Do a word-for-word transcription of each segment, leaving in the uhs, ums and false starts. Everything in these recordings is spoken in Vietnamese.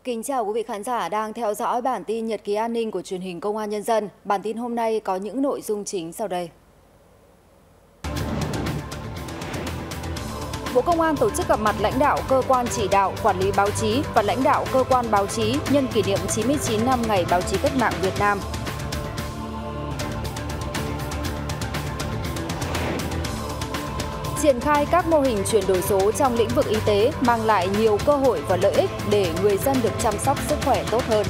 Kính chào quý vị khán giả đang theo dõi bản tin Nhật ký an ninh của truyền hình Công an Nhân dân. Bản tin hôm nay có những nội dung chính sau đây. Bộ Công an tổ chức gặp mặt lãnh đạo cơ quan chỉ đạo, quản lý báo chí và lãnh đạo cơ quan báo chí nhân kỷ niệm chín mươi chín năm Ngày Báo chí Cách mạng Việt Nam. Triển khai các mô hình chuyển đổi số trong lĩnh vực y tế mang lại nhiều cơ hội và lợi ích để người dân được chăm sóc sức khỏe tốt hơn.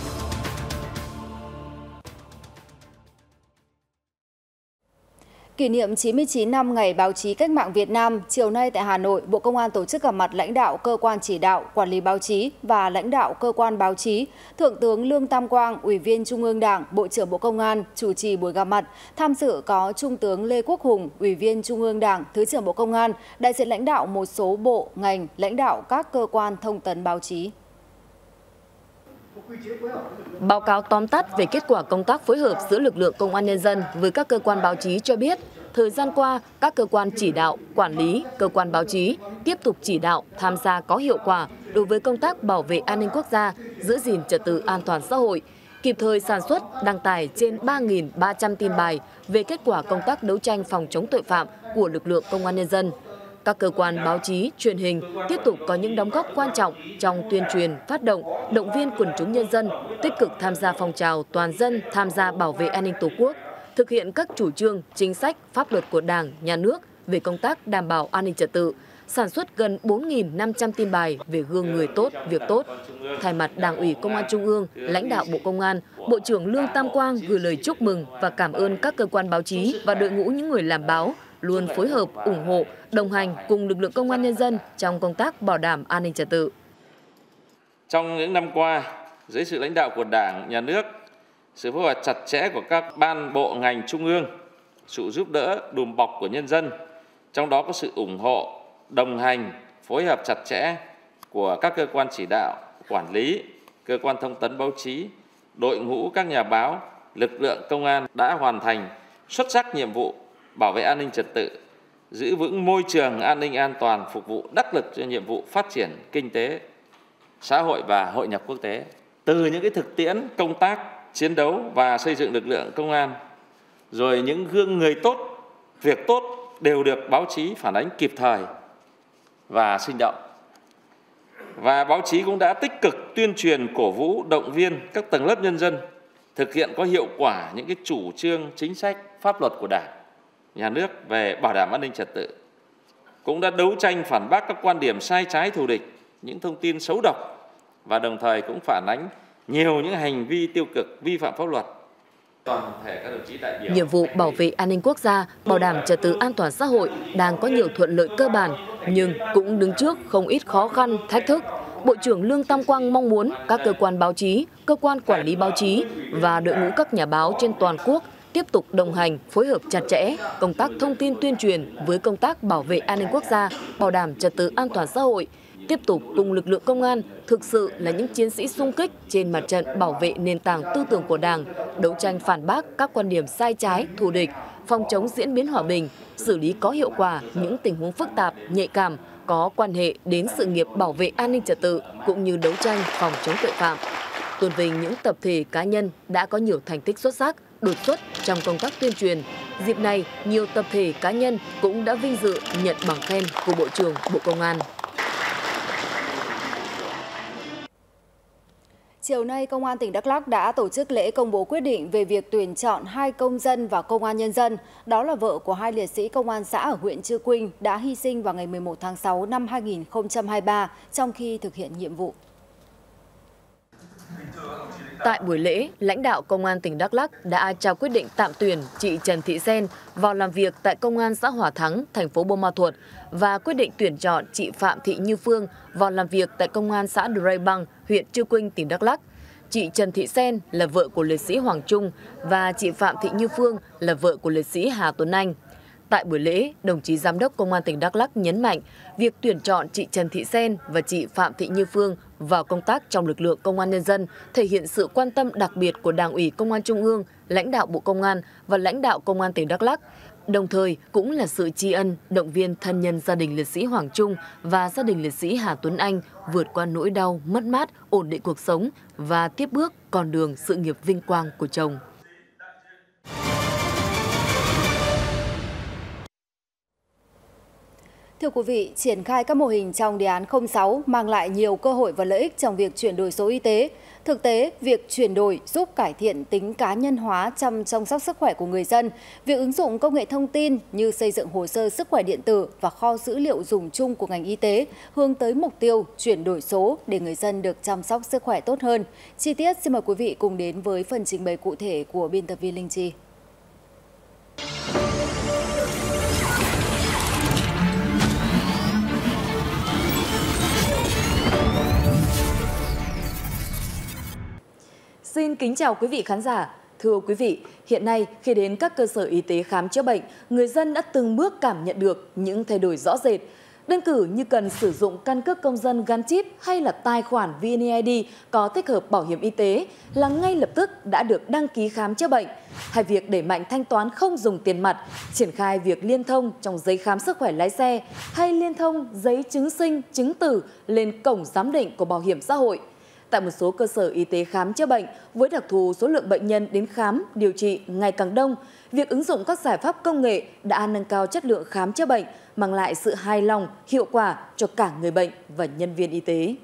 Kỷ niệm chín mươi chín năm Ngày Báo chí Cách mạng Việt Nam, chiều nay tại Hà Nội, Bộ Công an tổ chức gặp mặt lãnh đạo cơ quan chỉ đạo, quản lý báo chí và lãnh đạo cơ quan báo chí. Thượng tướng Lương Tam Quang, Ủy viên Trung ương Đảng, Bộ trưởng Bộ Công an chủ trì buổi gặp mặt. Tham dự có Trung tướng Lê Quốc Hùng, Ủy viên Trung ương Đảng, Thứ trưởng Bộ Công an, đại diện lãnh đạo một số bộ, ngành, lãnh đạo các cơ quan thông tấn báo chí. Báo cáo tóm tắt về kết quả công tác phối hợp giữa lực lượng Công an Nhân dân với các cơ quan báo chí cho biết, thời gian qua, các cơ quan chỉ đạo, quản lý, cơ quan báo chí tiếp tục chỉ đạo, tham gia có hiệu quả đối với công tác bảo vệ an ninh quốc gia, giữ gìn trật tự an toàn xã hội, kịp thời sản xuất, đăng tải trên ba nghìn ba trăm tin bài về kết quả công tác đấu tranh phòng chống tội phạm của lực lượng Công an Nhân dân. Các cơ quan báo chí, truyền hình tiếp tục có những đóng góp quan trọng trong tuyên truyền, phát động, động viên quần chúng nhân dân, tích cực tham gia phong trào toàn dân tham gia bảo vệ an ninh Tổ quốc, thực hiện các chủ trương, chính sách, pháp luật của Đảng, Nhà nước về công tác đảm bảo an ninh trật tự, sản xuất gần bốn nghìn năm trăm tin bài về gương người tốt, việc tốt. Thay mặt Đảng ủy Công an Trung ương, lãnh đạo Bộ Công an, Bộ trưởng Lương Tam Quang gửi lời chúc mừng và cảm ơn các cơ quan báo chí và đội ngũ những người làm báo luôn phối hợp, ủng hộ, đồng hành cùng lực lượng Công an Nhân dân trong công tác bảo đảm an ninh trật tự. Trong những năm qua, dưới sự lãnh đạo của Đảng, Nhà nước, sự phối hợp chặt chẽ của các ban bộ ngành trung ương, sự giúp đỡ đùm bọc của nhân dân, trong đó có sự ủng hộ, đồng hành, phối hợp chặt chẽ của các cơ quan chỉ đạo, quản lý, cơ quan thông tấn báo chí, đội ngũ các nhà báo, lực lượng công an đã hoàn thành xuất sắc nhiệm vụ bảo vệ an ninh trật tự, giữ vững môi trường an ninh an toàn, phục vụ đắc lực cho nhiệm vụ phát triển kinh tế, xã hội và hội nhập quốc tế. Từ những cái thực tiễn công tác, chiến đấu và xây dựng lực lượng công an, rồi những gương người tốt, việc tốt đều được báo chí phản ánh kịp thời và sinh động. Và báo chí cũng đã tích cực tuyên truyền, cổ vũ, động viên các tầng lớp nhân dân thực hiện có hiệu quả những cái chủ trương, chính sách, pháp luật của Đảng, Nhà nước về bảo đảm an ninh trật tự. Cũng đã đấu tranh phản bác các quan điểm sai trái thù địch, những thông tin xấu độc và đồng thời cũng phản ánh nhiều những hành vi tiêu cực vi phạm pháp luật. Toàn thể các đồng chí đại biểu. Nhiệm vụ bảo vệ an ninh quốc gia, bảo đảm trật tự an toàn xã hội đang có nhiều thuận lợi cơ bản, nhưng cũng đứng trước không ít khó khăn, thách thức. Bộ trưởng Lương Tam Quang mong muốn các cơ quan báo chí, cơ quan quản lý báo chí và đội ngũ các nhà báo trên toàn quốc tiếp tục đồng hành, phối hợp chặt chẽ công tác thông tin tuyên truyền với công tác bảo vệ an ninh quốc gia, bảo đảm trật tự an toàn xã hội, tiếp tục cùng lực lượng công an thực sự là những chiến sĩ xung kích trên mặt trận bảo vệ nền tảng tư tưởng của Đảng, đấu tranh phản bác các quan điểm sai trái, thù địch, phòng chống diễn biến hòa bình, xử lý có hiệu quả những tình huống phức tạp, nhạy cảm, có quan hệ đến sự nghiệp bảo vệ an ninh trật tự cũng như đấu tranh phòng chống tội phạm. Tôn vinh những tập thể cá nhân đã có nhiều thành tích xuất sắc, đột xuất trong công tác tuyên truyền. Dịp này, nhiều tập thể cá nhân cũng đã vinh dự nhận bằng khen của Bộ trưởng Bộ Công an. Chiều nay, Công an tỉnh Đắk Lắk đã tổ chức lễ công bố quyết định về việc tuyển chọn hai công dân vào Công an Nhân dân. Đó là vợ của hai liệt sĩ công an xã ở huyện Chư Quynh đã hy sinh vào ngày mười một tháng sáu năm hai nghìn không trăm hai mươi ba trong khi thực hiện nhiệm vụ. Tại buổi lễ, lãnh đạo Công an tỉnh Đắk Lắk đã trao quyết định tạm tuyển chị Trần Thị Sen vào làm việc tại Công an xã Hòa Thắng, thành phố Buôn Ma Thuột và quyết định tuyển chọn chị Phạm Thị Như Phương vào làm việc tại Công an xã Drei Bang, huyện Chư Quynh, tỉnh Đắk Lắk. Chị Trần Thị Sen là vợ của liệt sĩ Hoàng Trung và chị Phạm Thị Như Phương là vợ của liệt sĩ Hà Tuấn Anh. Tại buổi lễ, đồng chí Giám đốc Công an tỉnh Đắk Lắk nhấn mạnh việc tuyển chọn chị Trần Thị Sen và chị Phạm Thị Như Phương vào công tác trong lực lượng Công an Nhân dân thể hiện sự quan tâm đặc biệt của Đảng ủy Công an Trung ương, lãnh đạo Bộ Công an và lãnh đạo Công an tỉnh Đắk Lắk, đồng thời cũng là sự tri ân, động viên thân nhân gia đình liệt sĩ Hoàng Trung và gia đình liệt sĩ Hà Tuấn Anh vượt qua nỗi đau, mất mát, ổn định cuộc sống và tiếp bước con đường sự nghiệp vinh quang của chồng. Thưa quý vị, triển khai các mô hình trong đề án không sáu mang lại nhiều cơ hội và lợi ích trong việc chuyển đổi số y tế. Thực tế, việc chuyển đổi giúp cải thiện tính cá nhân hóa trong chăm sóc sức khỏe của người dân. Việc ứng dụng công nghệ thông tin như xây dựng hồ sơ sức khỏe điện tử và kho dữ liệu dùng chung của ngành y tế hướng tới mục tiêu chuyển đổi số để người dân được chăm sóc sức khỏe tốt hơn. Chi tiết xin mời quý vị cùng đến với phần trình bày cụ thể của biên tập viên Linh Chi. Xin kính chào quý vị khán giả. Thưa quý vị, hiện nay khi đến các cơ sở y tế khám chữa bệnh, người dân đã từng bước cảm nhận được những thay đổi rõ rệt. Đơn cử như cần sử dụng căn cước công dân gắn chip hay là tài khoản vê en i đê có tích hợp bảo hiểm y tế là ngay lập tức đã được đăng ký khám chữa bệnh. Hay việc đẩy mạnh thanh toán không dùng tiền mặt, triển khai việc liên thông trong giấy khám sức khỏe lái xe hay liên thông giấy chứng sinh, chứng tử lên cổng giám định của bảo hiểm xã hội. Tại một số cơ sở y tế khám chữa bệnh, với đặc thù số lượng bệnh nhân đến khám, điều trị ngày càng đông, việc ứng dụng các giải pháp công nghệ đã nâng cao chất lượng khám chữa bệnh, mang lại sự hài lòng, hiệu quả cho cả người bệnh và nhân viên y tế.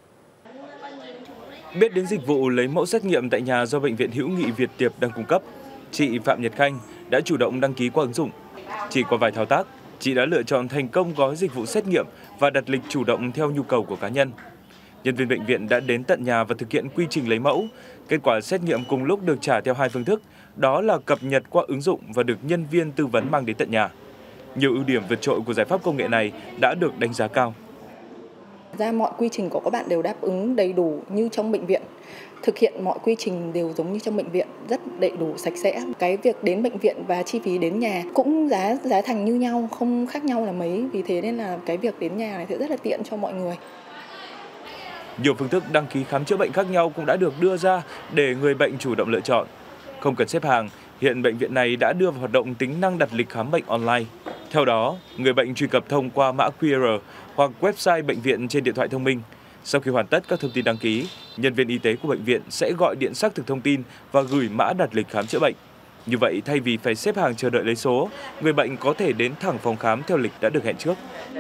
Biết đến dịch vụ lấy mẫu xét nghiệm tại nhà do Bệnh viện Hữu nghị Việt Tiệp đang cung cấp, chị Phạm Nhật Khanh đã chủ động đăng ký qua ứng dụng. Chỉ qua vài thao tác, chị đã lựa chọn thành công gói dịch vụ xét nghiệm và đặt lịch chủ động theo nhu cầu của cá nhân. Nhân viên bệnh viện đã đến tận nhà và thực hiện quy trình lấy mẫu. Kết quả xét nghiệm cùng lúc được trả theo hai phương thức, đó là cập nhật qua ứng dụng và được nhân viên tư vấn mang đến tận nhà. Nhiều ưu điểm vượt trội của giải pháp công nghệ này đã được đánh giá cao. Ra mọi quy trình của các bạn đều đáp ứng đầy đủ như trong bệnh viện. Thực hiện mọi quy trình đều giống như trong bệnh viện, rất đầy đủ, sạch sẽ. Cái việc đến bệnh viện và chi phí đến nhà cũng giá giá thành như nhau, không khác nhau là mấy. Vì thế nên là cái việc đến nhà này sẽ rất là tiện cho mọi người. Nhiều phương thức đăng ký khám chữa bệnh khác nhau cũng đã được đưa ra để người bệnh chủ động lựa chọn. Không cần xếp hàng, hiện bệnh viện này đã đưa vào hoạt động tính năng đặt lịch khám bệnh online. Theo đó, người bệnh truy cập thông qua mã quy rờ hoặc website bệnh viện trên điện thoại thông minh. Sau khi hoàn tất các thông tin đăng ký, nhân viên y tế của bệnh viện sẽ gọi điện xác thực thông tin và gửi mã đặt lịch khám chữa bệnh. Như vậy, thay vì phải xếp hàng chờ đợi lấy số, người bệnh có thể đến thẳng phòng khám theo lịch đã được hẹn trước.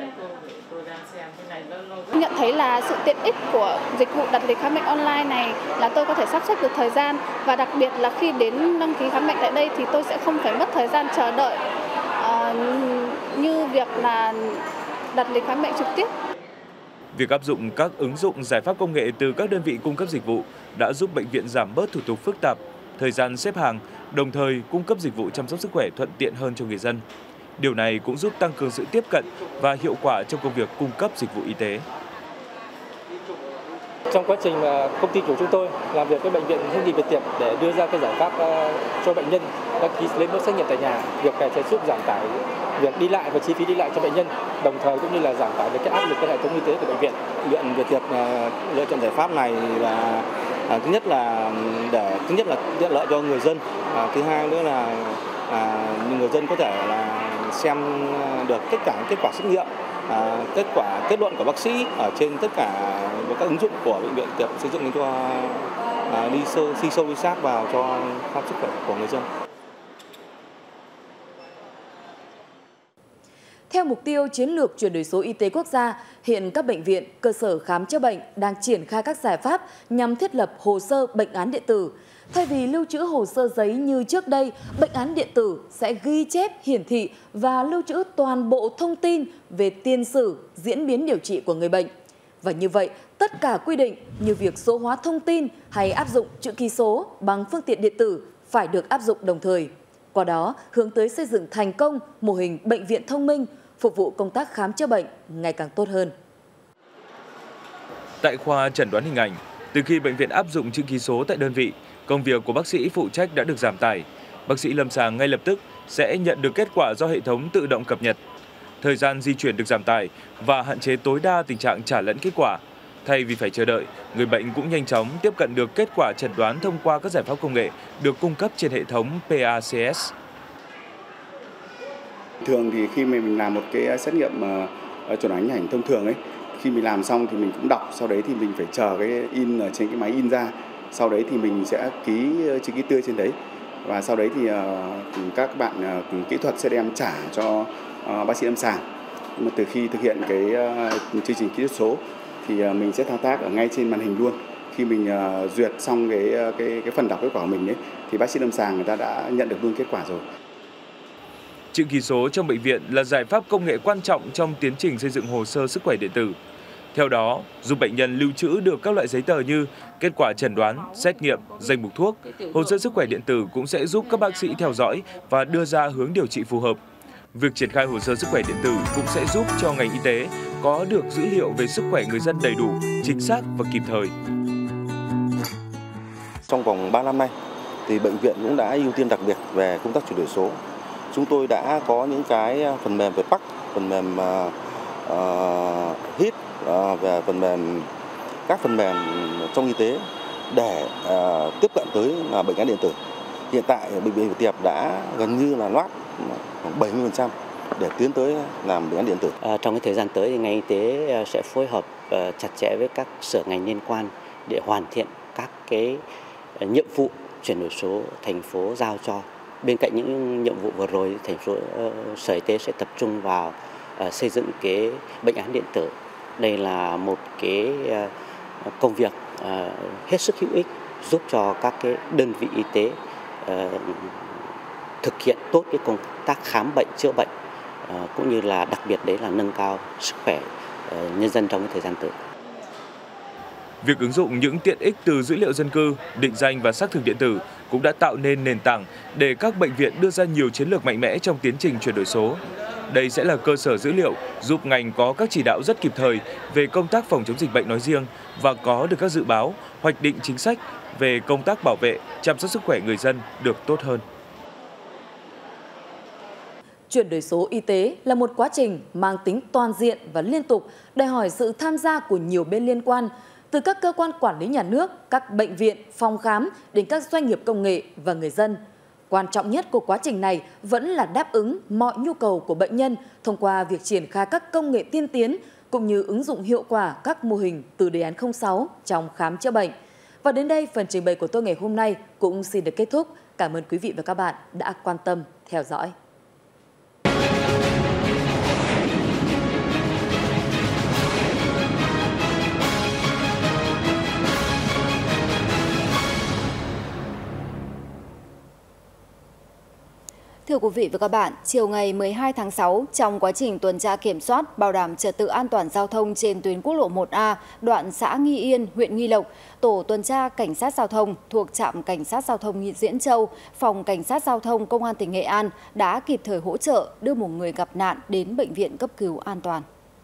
Nhận thấy là sự tiện ích của dịch vụ đặt lịch khám bệnh online này là tôi có thể sắp xếp được thời gian, và đặc biệt là khi đến đăng ký khám bệnh tại đây thì tôi sẽ không phải mất thời gian chờ đợi uh, như việc là đặt lịch khám bệnh trực tiếp. Việc áp dụng các ứng dụng giải pháp công nghệ từ các đơn vị cung cấp dịch vụ đã giúp bệnh viện giảm bớt thủ tục phức tạp, thời gian xếp hàng, đồng thời cung cấp dịch vụ chăm sóc sức khỏe thuận tiện hơn cho người dân. Điều này cũng giúp tăng cường sự tiếp cận và hiệu quả trong công việc cung cấp dịch vụ y tế. Trong quá trình công ty của chúng tôi làm việc với Bệnh viện Hữu nghị Việt Tiệp để đưa ra cái giải pháp cho bệnh nhân đăng ký lấy mẫu xét nghiệm tại nhà, việc này sẽ giúp giảm tải việc đi lại và chi phí đi lại cho bệnh nhân, đồng thời cũng như là giảm tải được cái áp lực cái hệ thống y tế của bệnh viện. Bệnh viện Việt Tiệp lựa chọn giải pháp này là à, thứ nhất là để thứ nhất là tiện lợi cho người dân, à, thứ hai nữa là à, người dân có thể là xem được tất cả kết quả xét nghiệm, à, kết quả kết luận của bác sĩ ở trên tất cả các ứng dụng của Bệnh viện Tiệp xây dựng cho à, đi sâu đi sâu đi sát vào cho khám sức khỏe của người dân. Theo mục tiêu chiến lược chuyển đổi số y tế quốc gia, hiện các bệnh viện, cơ sở khám chữa bệnh đang triển khai các giải pháp nhằm thiết lập hồ sơ bệnh án điện tử. Thay vì lưu trữ hồ sơ giấy như trước đây, bệnh án điện tử sẽ ghi chép, hiển thị và lưu trữ toàn bộ thông tin về tiền sử, diễn biến điều trị của người bệnh. Và như vậy, tất cả quy định như việc số hóa thông tin hay áp dụng chữ ký số bằng phương tiện điện tử phải được áp dụng đồng thời. Qua đó, hướng tới xây dựng thành công mô hình bệnh viện thông minh, phục vụ công tác khám chữa bệnh ngày càng tốt hơn. Tại khoa chẩn đoán hình ảnh, từ khi bệnh viện áp dụng chữ ký số tại đơn vị, công việc của bác sĩ phụ trách đã được giảm tải. Bác sĩ lâm sàng ngay lập tức sẽ nhận được kết quả do hệ thống tự động cập nhật. Thời gian di chuyển được giảm tải và hạn chế tối đa tình trạng trả lẫn kết quả. Thay vì phải chờ đợi, người bệnh cũng nhanh chóng tiếp cận được kết quả chẩn đoán thông qua các giải pháp công nghệ được cung cấp trên hệ thống pê a xê ét. Thường thì khi mình làm một cái xét nghiệm uh, chuẩn đoán hình ảnh thông thường ấy, khi mình làm xong thì mình cũng đọc, sau đấy thì mình phải chờ cái in ở trên cái máy in ra, sau đấy thì mình sẽ ký chữ ký tươi trên đấy, và sau đấy thì uh, các bạn uh, kỹ thuật sẽ đem trả cho uh, bác sĩ lâm sàng. Mà từ khi thực hiện cái uh, chương trình kỹ thuật số thì uh, mình sẽ thao tác ở ngay trên màn hình luôn. Khi mình uh, duyệt xong cái, cái cái phần đọc kết quả của mình ấy, thì bác sĩ lâm sàng người ta đã nhận được luôn kết quả rồi. Chữ ký số trong bệnh viện là giải pháp công nghệ quan trọng trong tiến trình xây dựng hồ sơ sức khỏe điện tử. Theo đó, giúp bệnh nhân lưu trữ được các loại giấy tờ như kết quả chẩn đoán, xét nghiệm, danh mục thuốc. Hồ sơ sức khỏe điện tử cũng sẽ giúp các bác sĩ theo dõi và đưa ra hướng điều trị phù hợp. Việc triển khai hồ sơ sức khỏe điện tử cũng sẽ giúp cho ngành y tế có được dữ liệu về sức khỏe người dân đầy đủ, chính xác và kịp thời. Trong vòng ba năm nay, thì bệnh viện cũng đã ưu tiên đặc biệt về công tác chuyển đổi số. Chúng tôi đã có những cái phần mềm về pê a xê, phần mềm uh, hít, uh, về phần mềm các phần mềm trong y tế để uh, tiếp cận tới uh, bệnh án điện tử. Hiện tại bệnh viện Việt Tiệp đã gần như là loát khoảng bảy mươi phần trăm để tiến tới làm bệnh án điện tử. À, trong cái thời gian tới thì ngành y tế sẽ phối hợp uh, chặt chẽ với các sở ngành liên quan để hoàn thiện các cái uh, nhiệm vụ chuyển đổi số thành phố giao cho. Bên cạnh những nhiệm vụ vừa rồi, thành phố uh, Sở Y tế sẽ tập trung vào uh, xây dựng cái bệnh án điện tử. Đây là một cái uh, công việc uh, hết sức hữu ích giúp cho các cái đơn vị y tế uh, thực hiện tốt cái công tác khám bệnh chữa bệnh uh, cũng như là đặc biệt đấy là nâng cao sức khỏe uh, nhân dân trong cái thời gian tới. Việc ứng dụng những tiện ích từ dữ liệu dân cư, định danh và xác thực điện tử cũng đã tạo nên nền tảng để các bệnh viện đưa ra nhiều chiến lược mạnh mẽ trong tiến trình chuyển đổi số. Đây sẽ là cơ sở dữ liệu giúp ngành có các chỉ đạo rất kịp thời về công tác phòng chống dịch bệnh nói riêng và có được các dự báo, hoạch định chính sách về công tác bảo vệ, chăm sóc sức khỏe người dân được tốt hơn. Chuyển đổi số y tế là một quá trình mang tính toàn diện và liên tục, đòi hỏi sự tham gia của nhiều bên liên quan, từ các cơ quan quản lý nhà nước, các bệnh viện, phòng khám đến các doanh nghiệp công nghệ và người dân. Quan trọng nhất của quá trình này vẫn là đáp ứng mọi nhu cầu của bệnh nhân thông qua việc triển khai các công nghệ tiên tiến cũng như ứng dụng hiệu quả các mô hình từ đề án không sáu trong khám chữa bệnh. Và đến đây, phần trình bày của tôi ngày hôm nay cũng xin được kết thúc. Cảm ơn quý vị và các bạn đã quan tâm theo dõi. Thưa quý vị và các bạn, chiều ngày mười hai tháng sáu, trong quá trình tuần tra kiểm soát bảo đảm trật tự an toàn giao thông trên tuyến quốc lộ một A, đoạn xã Nghi Yên, huyện Nghi Lộc, tổ tuần tra cảnh sát giao thông thuộc trạm cảnh sát giao thông Diễn Châu, phòng cảnh sát giao thông công an tỉnh Nghệ An đã kịp thời hỗ trợ đưa một người gặp nạn đến bệnh viện cấp cứu an toàn.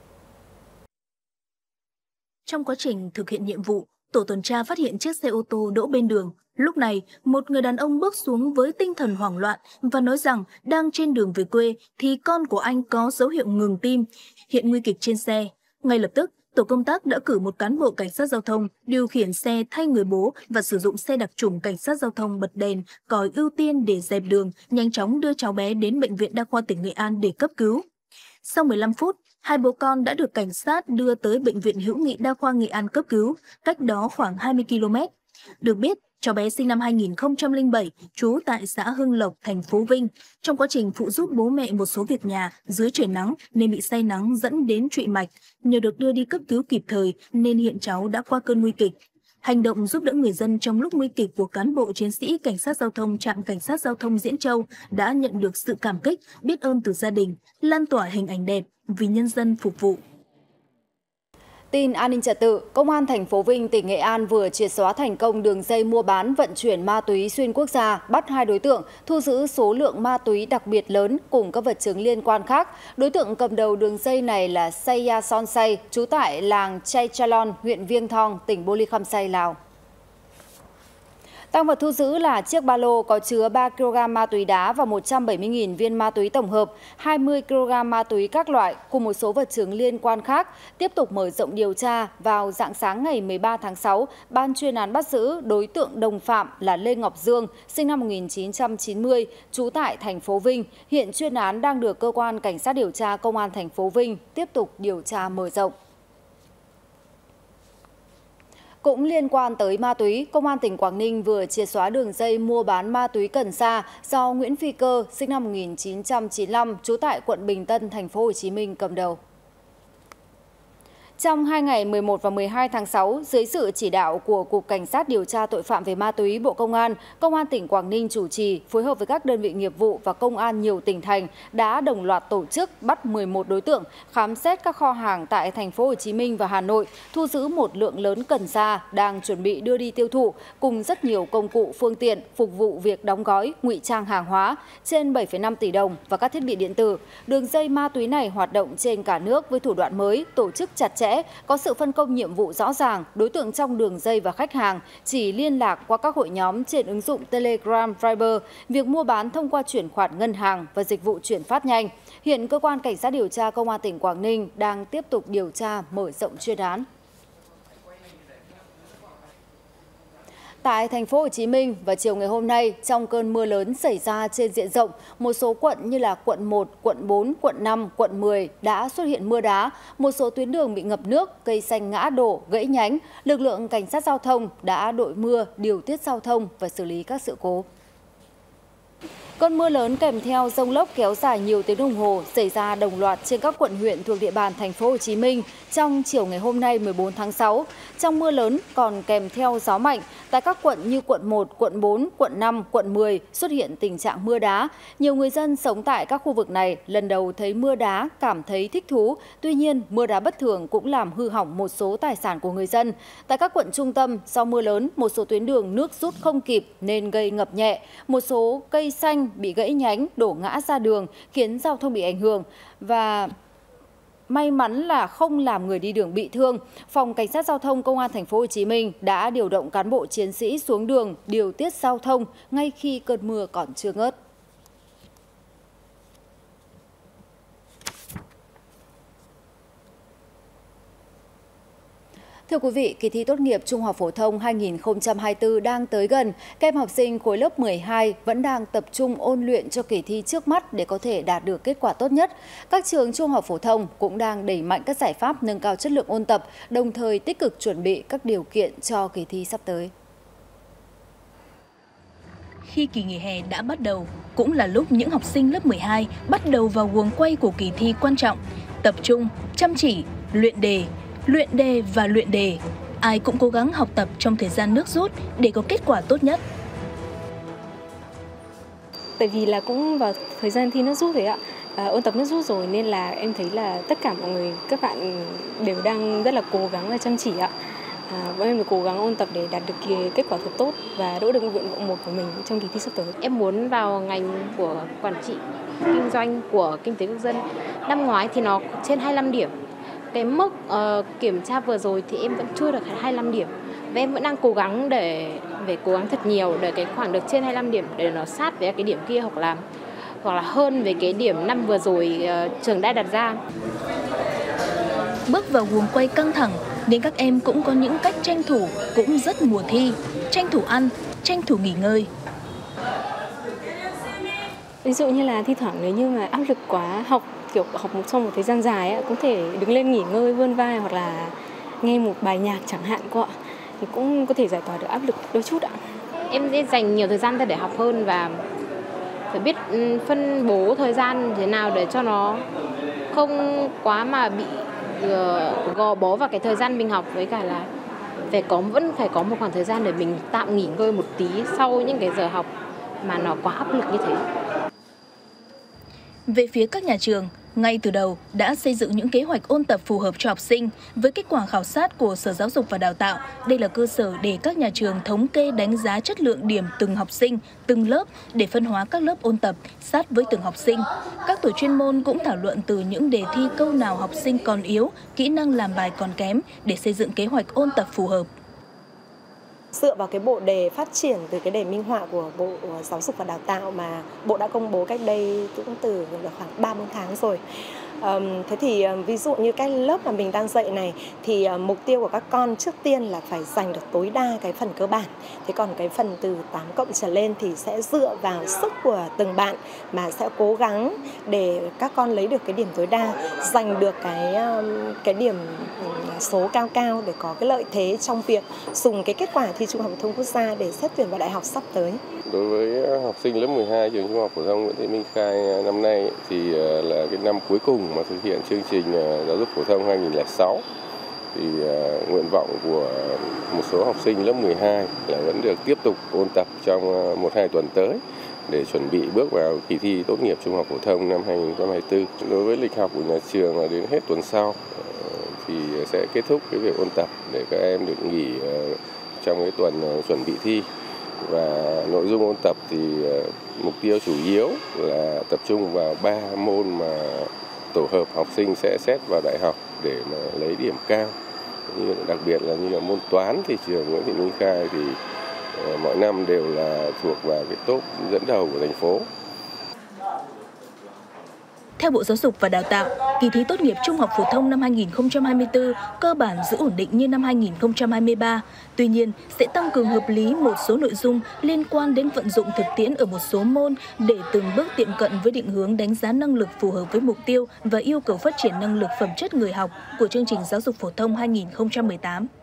Trong quá trình thực hiện nhiệm vụ, tổ tuần tra phát hiện chiếc xe ô tô đỗ bên đường. Lúc này, một người đàn ông bước xuống với tinh thần hoảng loạn và nói rằng đang trên đường về quê thì con của anh có dấu hiệu ngừng tim, hiện nguy kịch trên xe. Ngay lập tức, tổ công tác đã cử một cán bộ cảnh sát giao thông điều khiển xe thay người bố và sử dụng xe đặc trùng cảnh sát giao thông bật đèn, còi ưu tiên để dẹp đường, nhanh chóng đưa cháu bé đến bệnh viện đa khoa tỉnh Nghệ An để cấp cứu. Sau mười lăm phút, hai bố con đã được cảnh sát đưa tới bệnh viện Hữu nghị Đa khoa Nghệ An cấp cứu, cách đó khoảng hai mươi ki lô mét. Được biết, cháu bé sinh năm hai nghìn không trăm lẻ bảy, trú tại xã Hưng Lộc, thành phố Vinh. Trong quá trình phụ giúp bố mẹ một số việc nhà dưới trời nắng nên bị say nắng dẫn đến trụy mạch. Nhờ được đưa đi cấp cứu kịp thời nên hiện cháu đã qua cơn nguy kịch. Hành động giúp đỡ người dân trong lúc nguy kịch của cán bộ chiến sĩ cảnh sát giao thông trạm cảnh sát giao thông Diễn Châu đã nhận được sự cảm kích, biết ơn từ gia đình, lan tỏa hình ảnh đẹp vì nhân dân phục vụ. Tin an ninh trật tự, Công an thành phố Vinh, tỉnh Nghệ An vừa triệt xóa thành công đường dây mua bán vận chuyển ma túy xuyên quốc gia, bắt hai đối tượng, thu giữ số lượng ma túy đặc biệt lớn cùng các vật chứng liên quan khác. Đối tượng cầm đầu đường dây này là Saya Sonsay, trú tại làng Chay Chalon, huyện Viêng Thong, tỉnh Bô Ly Khăm Say, Lào. Tăng vật thu giữ là chiếc ba lô có chứa ba ki lô gam ma túy đá và một trăm bảy mươi nghìn viên ma túy tổng hợp, hai mươi ki lô gam ma túy các loại cùng một số vật chứng liên quan khác. Tiếp tục mở rộng điều tra, vào rạng sáng ngày mười ba tháng sáu, ban chuyên án bắt giữ đối tượng đồng phạm là Lê Ngọc Dương, sinh năm một nghìn chín trăm chín mươi, trú tại thành phố Vinh. Hiện chuyên án đang được cơ quan cảnh sát điều tra công an thành phố Vinh tiếp tục điều tra mở rộng. Cũng liên quan tới ma túy, Công an tỉnh Quảng Ninh vừa triệt xóa đường dây mua bán ma túy cần sa do Nguyễn Phi Cơ, sinh năm một nghìn chín trăm chín mươi lăm, trú tại quận Bình Tân, thành phố Hồ Chí Minh cầm đầu. Trong hai ngày mười một và mười hai tháng sáu, dưới sự chỉ đạo của Cục Cảnh sát điều tra tội phạm về ma túy Bộ Công an, Công an tỉnh Quảng Ninh chủ trì phối hợp với các đơn vị nghiệp vụ và công an nhiều tỉnh thành đã đồng loạt tổ chức bắt mười một đối tượng, khám xét các kho hàng tại thành phố Hồ Chí Minh và Hà Nội, thu giữ một lượng lớn cần sa đang chuẩn bị đưa đi tiêu thụ cùng rất nhiều công cụ phương tiện phục vụ việc đóng gói, ngụy trang hàng hóa, trên bảy phẩy năm tỷ đồng và các thiết bị điện tử. Đường dây ma túy này hoạt động trên cả nước với thủ đoạn mới, tổ chức chặt chẽ, có sự phân công nhiệm vụ rõ ràng. Đối tượng trong đường dây và khách hàng chỉ liên lạc qua các hội nhóm trên ứng dụng Telegram, Viber, việc mua bán thông qua chuyển khoản ngân hàng và dịch vụ chuyển phát nhanh. Hiện cơ quan cảnh sát điều tra Công an tỉnh Quảng Ninh đang tiếp tục điều tra mở rộng chuyên án. Tại thành phố Hồ Chí Minh, vào chiều ngày hôm nay, trong cơn mưa lớn xảy ra trên diện rộng, một số quận như là quận một, quận bốn, quận năm, quận mười đã xuất hiện mưa đá, một số tuyến đường bị ngập nước, cây xanh ngã đổ, gãy nhánh. Lực lượng cảnh sát giao thông đã đội mưa, điều tiết giao thông và xử lý các sự cố. Cơn mưa lớn kèm theo dông lốc kéo dài nhiều tiếng đồng hồ xảy ra đồng loạt trên các quận huyện thuộc địa bàn thành phố Hồ Chí Minh trong chiều ngày hôm nay mười bốn tháng sáu. Trong mưa lớn còn kèm theo gió mạnh, tại các quận như quận một, quận bốn, quận năm, quận mười xuất hiện tình trạng mưa đá. Nhiều người dân sống tại các khu vực này lần đầu thấy mưa đá cảm thấy thích thú. Tuy nhiên, mưa đá bất thường cũng làm hư hỏng một số tài sản của người dân. Tại các quận trung tâm, do mưa lớn, một số tuyến đường nước rút không kịp nên gây ngập nhẹ. Một số cây xanh bị gãy nhánh, đổ ngã ra đường khiến giao thông bị ảnh hưởng và may mắn là không làm người đi đường bị thương. Phòng Cảnh sát giao thông Công an thành phố Hồ Chí Minh đã điều động cán bộ chiến sĩ xuống đường điều tiết giao thông ngay khi cơn mưa còn chưa ngớt. Thưa quý vị, kỳ thi tốt nghiệp Trung học phổ thông hai nghìn không trăm hai mươi tư đang tới gần. Các em học sinh khối lớp mười hai vẫn đang tập trung ôn luyện cho kỳ thi trước mắt để có thể đạt được kết quả tốt nhất. Các trường trung học phổ thông cũng đang đẩy mạnh các giải pháp nâng cao chất lượng ôn tập, đồng thời tích cực chuẩn bị các điều kiện cho kỳ thi sắp tới. Khi kỳ nghỉ hè đã bắt đầu, cũng là lúc những học sinh lớp mười hai bắt đầu vào guồng quay của kỳ thi quan trọng. Tập trung, chăm chỉ, luyện đề, luyện đề và luyện đề. Ai cũng cố gắng học tập trong thời gian nước rút để có kết quả tốt nhất. Tại vì là cũng vào thời gian thi nước rút rồi ạ, à, ôn tập nước rút rồi nên là em thấy là tất cả mọi người, các bạn đều đang rất là cố gắng và chăm chỉ ạ. À, bọn em được cố gắng ôn tập để đạt được kết quả thật tốt và đỗ được nguyện vọng một của mình trong kỳ thi sắp tới. Em muốn vào ngành của quản trị kinh doanh của kinh tế quốc dân. Năm ngoái thì nó trên hai mươi lăm điểm. Cái mức uh, kiểm tra vừa rồi thì em vẫn chưa được hai mươi lăm điểm. Và em vẫn đang cố gắng để về cố gắng thật nhiều để cái khoảng được trên hai mươi lăm điểm để nó sát với cái điểm kia hoặc là hoặc là hơn về cái điểm năm vừa rồi uh, trường đã đặt ra. Bước vào guồng quay căng thẳng nên các em cũng có những cách tranh thủ cũng rất mùa thi, tranh thủ ăn, tranh thủ nghỉ ngơi. Ví dụ như là thi thoảng nếu như mà áp lực quá học kiểu học một trong một thời gian dài ấy, cũng thể đứng lên nghỉ ngơi vươn vai hoặc là nghe một bài nhạc chẳng hạn cô ạ, thì cũng có thể giải tỏa được áp lực đôi chút ạ. Em sẽ dành nhiều thời gian ra để học hơn và phải biết phân bố thời gian thế nào để cho nó không quá mà bị uh, gò bó vào cái thời gian mình học, với cả là phải có vẫn phải có một khoảng thời gian để mình tạm nghỉ ngơi một tí sau những cái giờ học mà nó quá áp lực như thế. Về phía các nhà trường, ngay từ đầu đã xây dựng những kế hoạch ôn tập phù hợp cho học sinh. Với kết quả khảo sát của Sở Giáo dục và Đào tạo, đây là cơ sở để các nhà trường thống kê đánh giá chất lượng điểm từng học sinh, từng lớp để phân hóa các lớp ôn tập sát với từng học sinh. Các tổ chuyên môn cũng thảo luận từ những đề thi câu nào học sinh còn yếu, kỹ năng làm bài còn kém để xây dựng kế hoạch ôn tập phù hợp. Dựa vào cái bộ đề phát triển từ cái đề minh họa của Bộ Giáo dục và Đào tạo mà Bộ đã công bố cách đây cũng từ khoảng ba bốn tháng rồi. Um, thế thì um, ví dụ như cái lớp mà mình đang dạy này thì uh, mục tiêu của các con trước tiên là phải giành được tối đa cái phần cơ bản. Thế còn cái phần từ tám cộng trở lên thì sẽ dựa vào sức của từng bạn mà sẽ cố gắng để các con lấy được cái điểm tối đa, giành được cái um, cái điểm số cao cao để có cái lợi thế trong việc dùng cái kết quả thi Trung học phổ thông quốc gia để xét tuyển vào đại học sắp tới. Đối với học sinh lớp mười hai trường Trung học phổ thông Nguyễn Thị Minh Khai năm nay thì là cái năm cuối cùng mà thực hiện chương trình giáo dục phổ thông hai nghìn không trăm lẻ sáu, thì uh, nguyện vọng của một số học sinh lớp mười hai là vẫn được tiếp tục ôn tập trong một hai tuần tới để chuẩn bị bước vào kỳ thi tốt nghiệp trung học phổ thông năm hai nghìn không trăm hai mươi tư. Đối với lịch học của nhà trường là đến hết tuần sau uh, thì sẽ kết thúc cái việc ôn tập để các em được nghỉ uh, trong cái tuần uh, chuẩn bị thi. Và nội dung ôn tập thì uh, mục tiêu chủ yếu là tập trung vào ba môn mà tổ hợp học sinh sẽ xét vào đại học để mà lấy điểm cao. Như đặc biệt là như là môn toán thì trường Nguyễn Thị Minh Khai thì uh, mọi năm đều là thuộc vào cái top dẫn đầu của thành phố. Theo Bộ Giáo dục và Đào tạo, kỳ thi tốt nghiệp trung học phổ thông năm hai nghìn không trăm hai mươi tư cơ bản giữ ổn định như năm hai nghìn không trăm hai mươi ba. Tuy nhiên, sẽ tăng cường hợp lý một số nội dung liên quan đến vận dụng thực tiễn ở một số môn để từng bước tiệm cận với định hướng đánh giá năng lực phù hợp với mục tiêu và yêu cầu phát triển năng lực phẩm chất người học của chương trình giáo dục phổ thông hai nghìn không trăm mười tám.